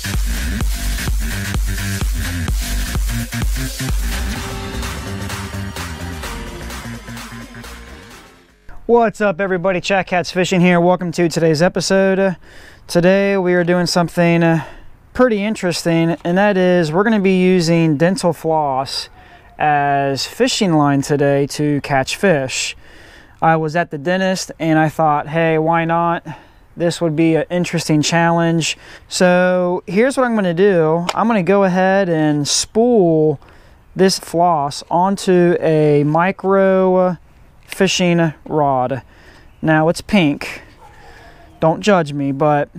What's up everybody, Chat's Fishing here. Welcome to today's episode. Today we are doing something pretty interesting, and that is we're going to be using dental floss as fishing line today to catch fish. I was at the dentist and I thought, hey, why not? This would be an interesting challenge. So here's what I'm going to do. I'm going to go ahead and spool this floss onto a micro fishing rod. Now it's pink, don't judge me, but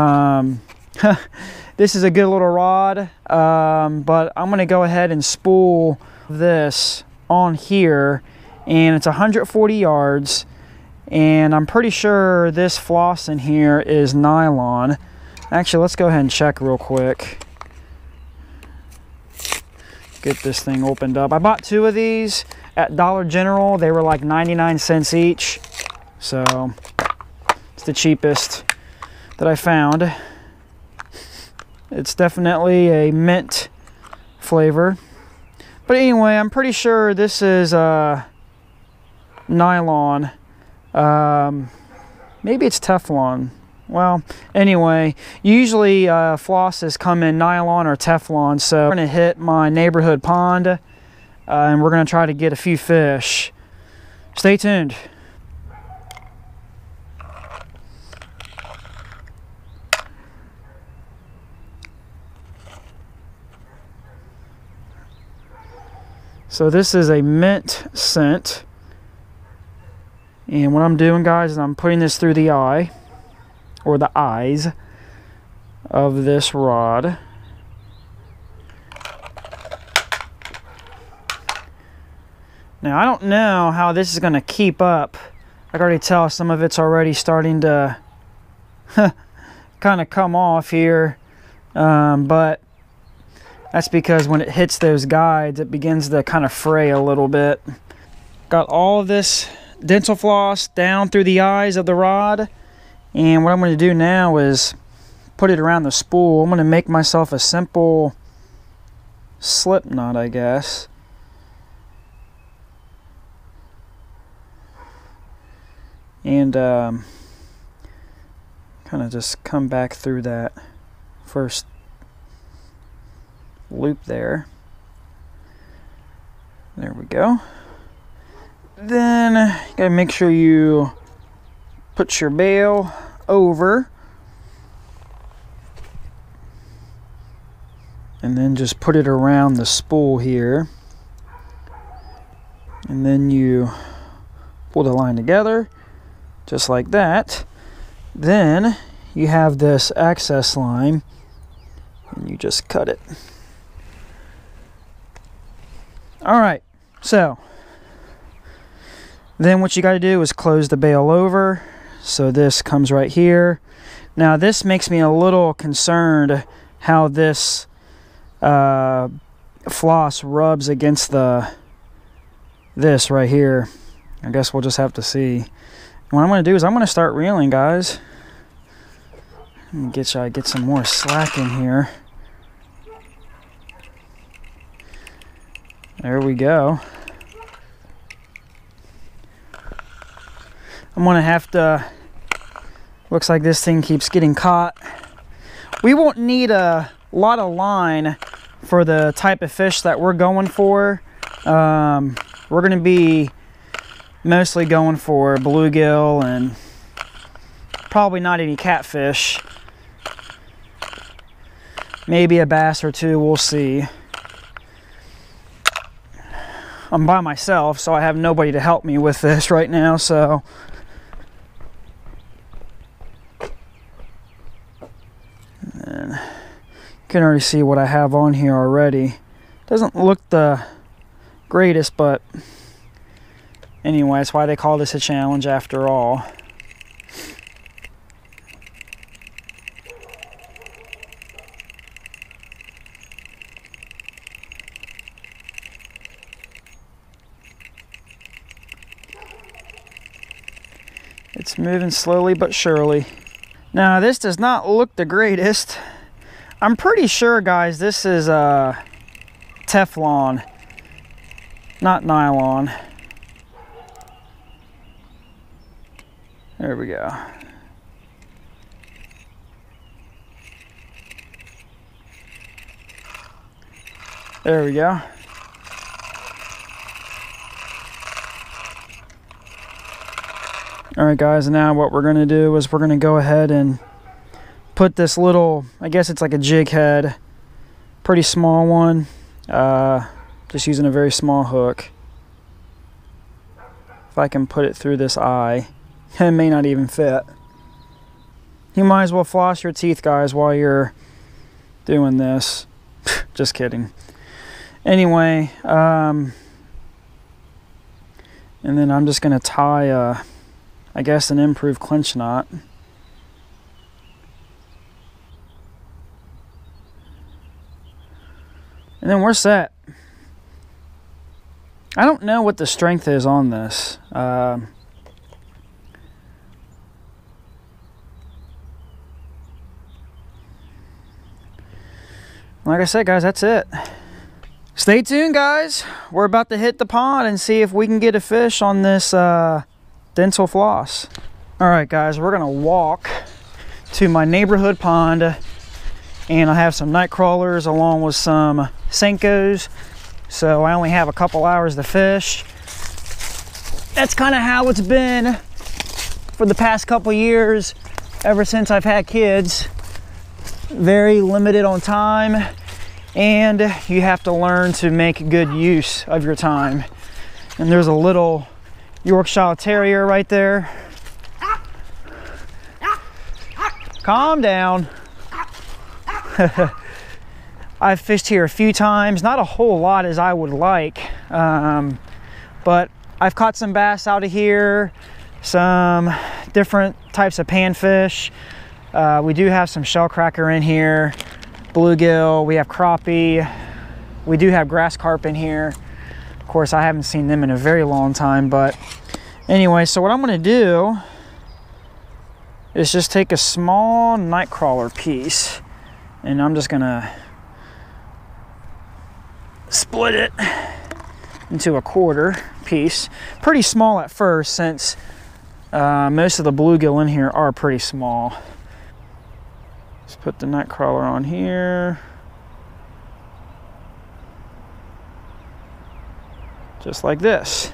this is a good little rod, but I'm gonna go ahead and spool this on here, and it's 140 yards, and I'm pretty sure this floss in here is nylon. Actually, let's go ahead and check real quick. Get this thing opened up. I bought 2 of these at Dollar General. They were like 99 cents each, so it's the cheapest that I found. It's definitely a mint flavor, but anyway, I'm pretty sure this is nylon. Maybe it's Teflon. Well, anyway, usually flosses come in nylon or Teflon, so I'm gonna hit my neighborhood pond and we're gonna try to get a few fish. Stay tuned. So this is a mint scent, and what I'm doing, guys, is I'm putting this through the eye, or the eyes of this rod. Now, I don't know how this is going to keep up. I can already tell some of it's already starting to kind of come off here. But that's because when it hits those guides, it begins to kind of fray a little bit. Got all of this dental floss down through the eyes of the rod. And what I'm going to do now is put it around the spool. I'm going to make myself a simple slip knot, I guess. And kind of just come back through that first loop there. There we go. Then you gotta make sure you put your bail over, and then just put it around the spool here, and then you pull the line together just like that. Then you have this access line and you just cut it. All right, so then what you got to do is close the bail over. So this comes right here. Now this makes me a little concerned how this floss rubs against this right here. I guess we'll just have to see. What I'm going to do is I'm going to start reeling, guys. Let me get some more slack in here. There we go. I'm going to have to... Looks like this thing keeps getting caught. We won't need a lot of line for the type of fish that we're going for. We're going to be mostly going for bluegill and probably not any catfish. Maybe a bass or 2, we'll see. I'm by myself, so I have nobody to help me with this right now, so and you can already see what I have on here already. Doesn't look the greatest, but anyway, that's why they call this a challenge after all. It's moving slowly but surely. Now, this does not look the greatest. I'm pretty sure, guys, this is Teflon, not nylon. There we go. There we go. All right, guys, now what we're gonna do is we're gonna go ahead and put this little, I guess it's like a jig head, pretty small one, just using a very small hook. If I can put it through this eye, it may not even fit. You might as well floss your teeth, guys, while you're doing this. Just kidding. Anyway, and then I'm just gonna tie I guess an improved clinch knot. And then we're set. I don't know what the strength is on this. Like I said, guys, that's it. Stay tuned, guys. We're about to hit the pond and see if we can get a fish on this dental floss. All right, guys, we're gonna walk to my neighborhood pond, and I have some Nightcrawlers along with some Senkos. So I only have a couple hours to fish. That's kind of how it's been for the past couple years, ever since I've had kids. Very limited on time, and you have to learn to make good use of your time. And there's a little Yorkshire Terrier right there. Calm down. I've fished here a few times, not a whole lot as I would like, but I've caught some bass out of here, some different types of panfish. We do have some shellcracker in here, bluegill, we have crappie, we do have grass carp in here. Of course, I haven't seen them in a very long time, but anyway, so what I'm gonna do is just take a small Nightcrawler piece, and I'm just gonna split it into a quarter piece. Pretty small at first, since most of the bluegill in here are pretty small. Just put the Nightcrawler on here. Just like this.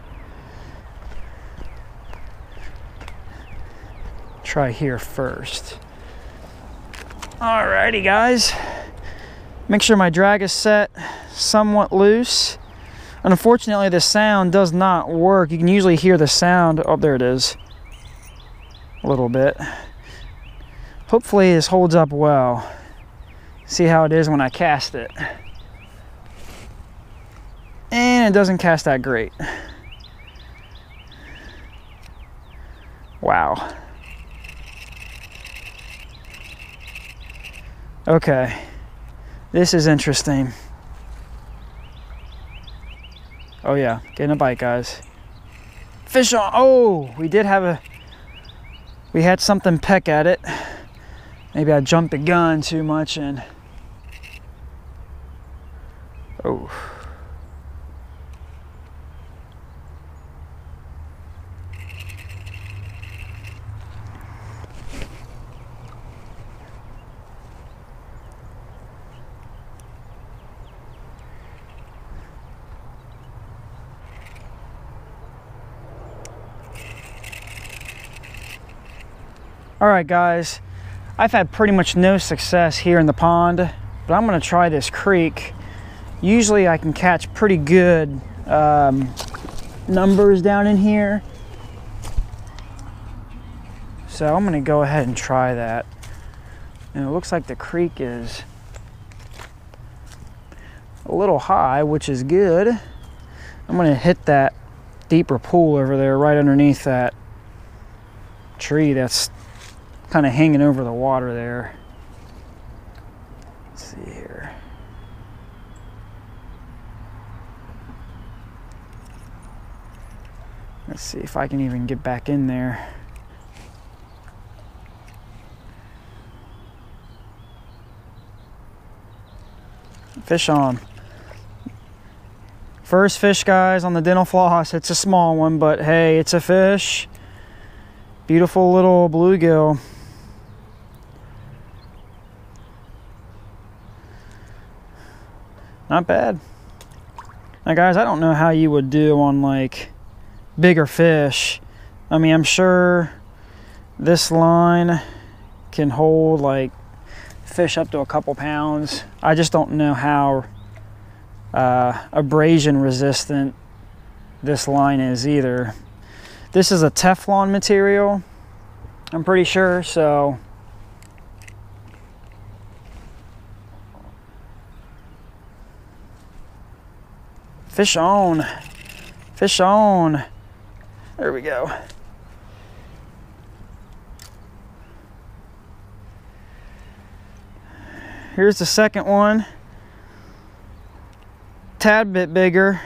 Try here first. Alrighty, guys. Make sure my drag is set somewhat loose. Unfortunately, the sound does not work. You can usually hear the sound. Oh, there it is. A little bit. Hopefully this holds up well. See how it is when I cast it. And it doesn't cast that great. Wow. Okay. This is interesting. Oh yeah, getting a bite, guys. Fish on. Oh, we had something peck at it. Maybe I jumped the gun too much and oh. All right, guys, I've had pretty much no success here in the pond, but I'm gonna try this creek. Usually I can catch pretty good numbers down in here. So I'm gonna go ahead and try that. And it looks like the creek is a little high, which is good. I'm gonna hit that deeper pool over there right underneath that tree that's kind of hanging over the water there. Let's see here. Let's see if I can even get back in there. Fish on. First fish, guys, on the dental floss. It's a small one, but hey, it's a fish. Beautiful little bluegill. Not bad. Now, guys, I don't know how you would do on like bigger fish. I mean, I'm sure this line can hold like fish up to a couple pounds. I just don't know how abrasion resistant this line is either. This is a Teflon material, I'm pretty sure, so fish on. Fish on. There we go. Here's the second one. Tad bit bigger.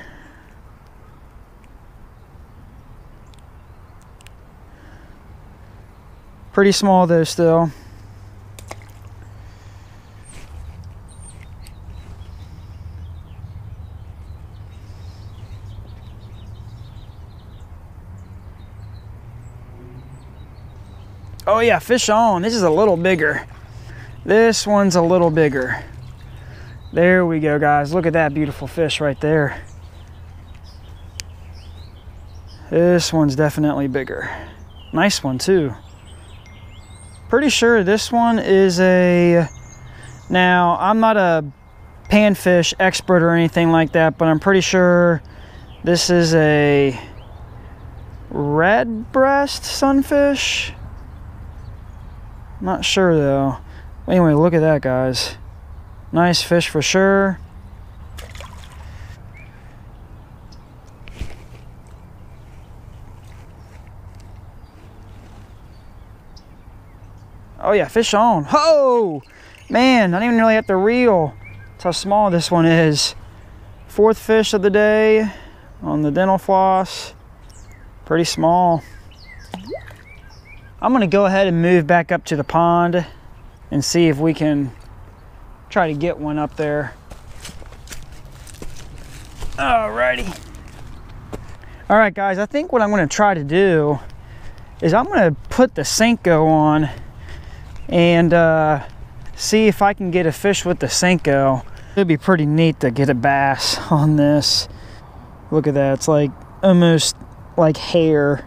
Pretty small though still. Oh yeah, fish on. This is a little bigger. This one's a little bigger. There we go, guys. Look at that beautiful fish right there. This one's definitely bigger. Nice one too. Pretty sure this one is a... Now, I'm not a panfish expert or anything like that, but I'm pretty sure this is a red breast sunfish. Not sure though. Anyway, look at that, guys. Nice fish for sure. Oh yeah, fish on. Oh man, I don't even really have to reel. That's how small this one is. Fourth fish of the day on the dental floss. Pretty small. I'm gonna go ahead and move back up to the pond and see if we can try to get one up there. Alrighty. All right, guys, I think what I'm gonna try to do is I'm gonna put the Senko on and see if I can get a fish with the Senko. It'd be pretty neat to get a bass on this. Look at that, it's like almost like hair.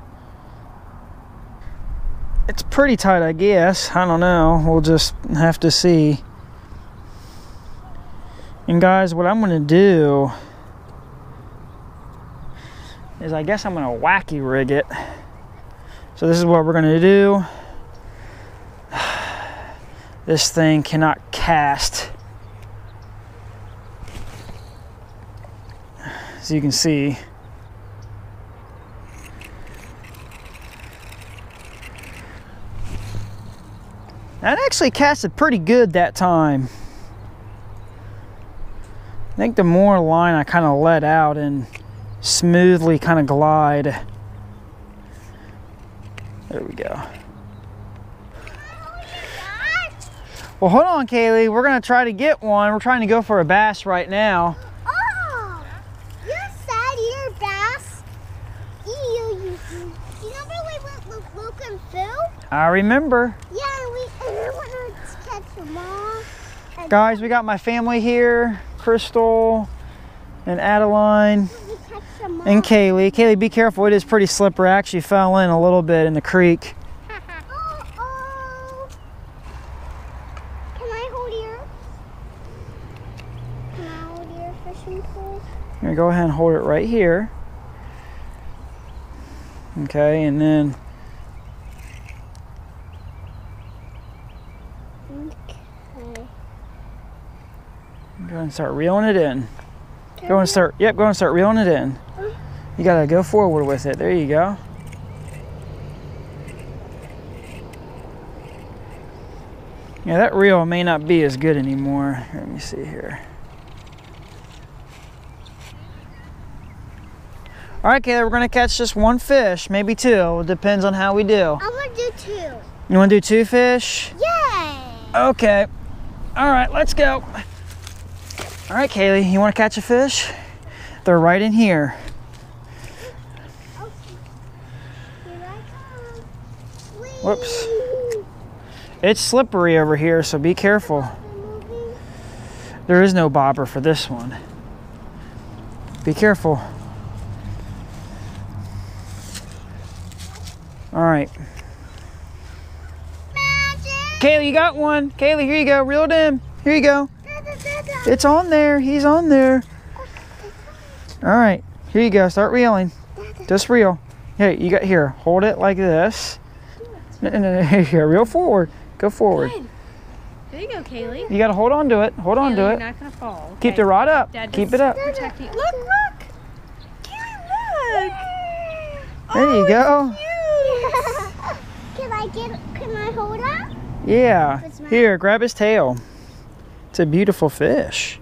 It's pretty tight, I guess. I don't know, we'll just have to see. And guys, what I'm gonna do is I guess I'm gonna wacky rig it. So this is what we're gonna do. This thing cannot cast, as you can see. That actually casted pretty good that time. I think the more line I kind of let out and smoothly kind of glide. There we go. Well, hold on, Kaylee. We're gonna try to get one. We're trying to go for a bass right now. Oh, you said you're a bass. You remember we went with Luke and Phil? I remember. Yeah, we wanted to catch them all. Guys, we got my family here. Crystal and Adeline and Kaylee. Kaylee, be careful. It is pretty slippery. I actually fell in a little bit in the creek. I'm gonna go ahead and hold it right here. Okay, and then go and start reeling it in. Go and start reeling it in. You gotta go forward with it. There you go. Yeah, that reel may not be as good anymore. Here, let me see here. All right, Kayla, we're gonna catch just one fish, maybe two. It depends on how we do. I'm gonna do two. You wanna do two fish? Yay! Okay. All right, let's go. All right, Kaylee, you want to catch a fish? They're right in here. Whoops. It's slippery over here, so be careful. There is no bobber for this one. Be careful. All right. Kaylee, you got one. Kaylee, here you go. Reel it in. Here you go. It's on there. He's on there. All right. Here you go. Start reeling. Just reel. Hey, you got here. Hold it like this. No. Here, reel forward. Go forward. Good. There you go, Kaylee. You got to hold on to it. Hold on to it. You're not going to fall. Okay. Keep the rod up. Dad, Keep it up. Protecting. Look. Kaylee, look. There you go. Can I hold it? Yeah. Here, grab his tail. It's a beautiful fish.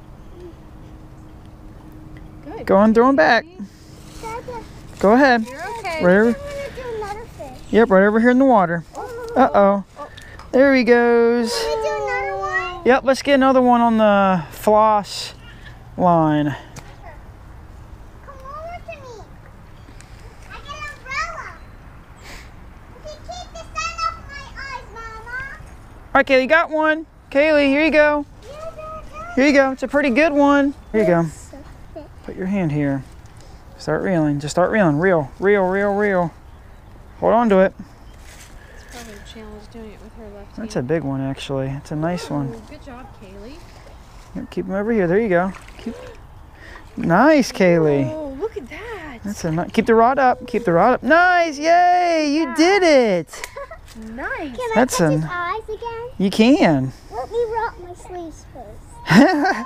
Good. Go on, throw him back. Go ahead. You're okay. Right over. I'm gonna do another fish. Yep, right over here in the water. Uh-oh. There he goes. Can we do another one? Yep, let's get another one on the floss line. Come over to me. I got an umbrella. You can keep the sun off my eyes, Mama. All right, Kaylee, you got one. Kaylee, here you go. Here you go. It's a pretty good one. Here you go. Put your hand here. Start reeling. Just start reeling. Reel. Hold on to it. Probably Chandler's doing it with her left That's hand. a big one, actually. It's a nice one. Good job, Kaylee. Yep, keep him over here. There you go. Nice, Kaylee. Oh, look at that. That's a keep the rod up. Keep the rod up. Nice. Yay! You did it. Nice. Can That's I touch his eyes again? You can. Let me rock my sleeves first.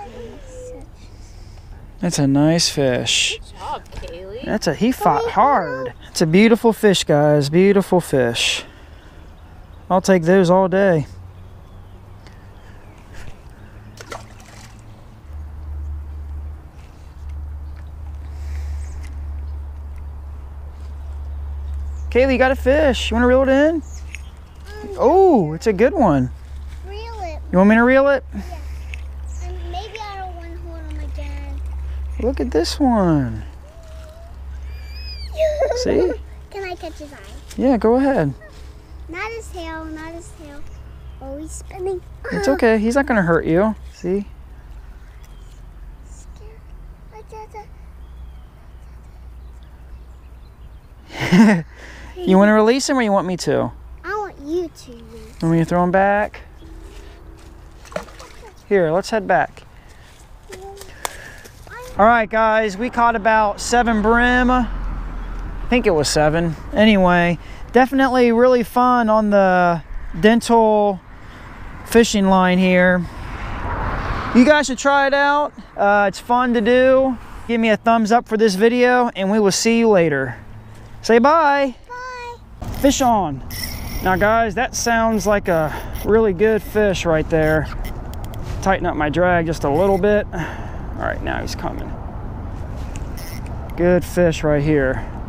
That's a nice fish. Good job, Kaylee. He fought hard. It's a beautiful fish, guys. Beautiful fish. I'll take those all day. Kaylee, you got a fish. You want to reel it in? Oh, it's a good one. Reel it. You want me to reel it? Yeah. And maybe I don't want to hold him again. Look at this one. See? Can I catch his eye? Yeah, go ahead. Not his tail, not his tail. Oh, he's spinning. It's okay. He's not going to hurt you. See? You want to release him or you want me to? I want you to. Want me to throw him back? Here, let's head back. All right, guys, we caught about 7 brim. I think it was 7. Anyway, definitely really fun on the dentall fishing line here. You guys should try it out. It's fun to do. Give me a thumbs up for this video, and we will see you later. Say bye. Bye. Fish on. Now, guys, that sounds like a really good fish right there. Tighten up my drag just a little bit. All right, now he's coming. Good fish right here.